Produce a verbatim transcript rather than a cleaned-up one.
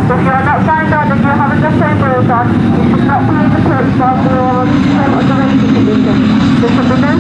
If you are not signed on and you haven't got paperwork on, you should not be in the coach while we are on the racing condition. There should be no